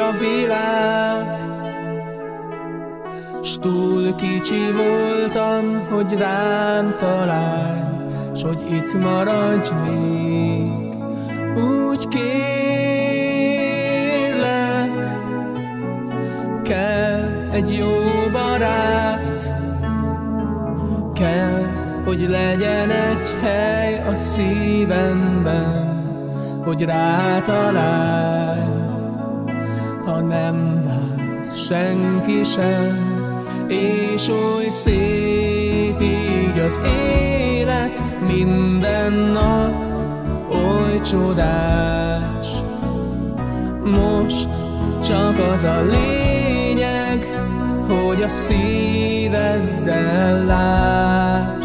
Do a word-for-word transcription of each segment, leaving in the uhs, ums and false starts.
a világ, s túl kicsi voltam, hogy rám találj, s hogy itt maradj még. Úgy kérlek, kell egy jó barát, kell, hogy legyen egy hely a szívemben, hogy rátalálj. Ha nem vár senki sem, és oly szép így az élet, minden nap oly csodás. Most csak az a lényeg, hogy a szíveddel láss.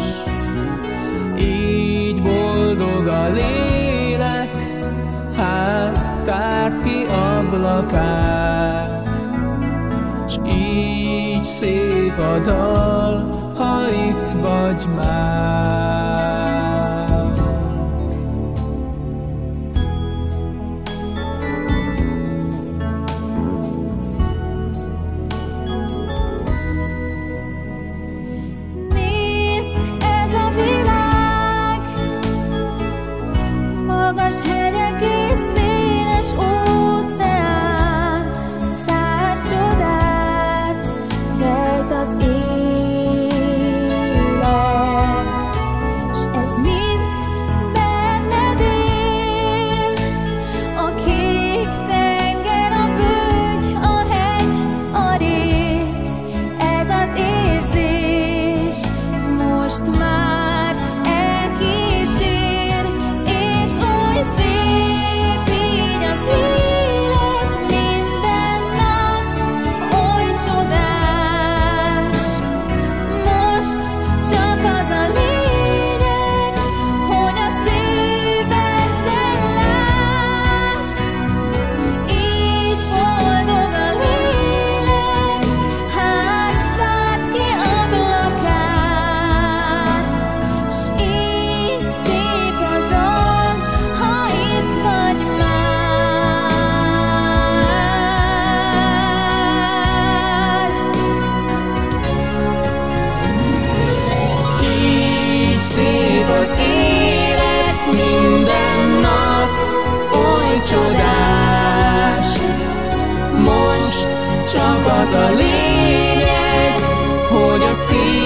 Így boldog a lélek, hát tárd ki ablakát, s így szép a dal, ha itt vagy már. Nézd, ez a világ, magas hegyek és széles óceán, száz csodát rejt az élet, s ez mind benned él. A kék tenger, a völgy, a hegy, a rét, ez az érzés most már elkísér, és oly szép így az élet, minden nap oly csodás. Most csak az a lényeg, hogy a szíveddel láss. Így boldog a lélek, hát tárd ki ablakát, s így szép a dal, ha itt vagy már. Így szép az élet, minden nap oly csodás. Most csak az a lényeg, hogy a szív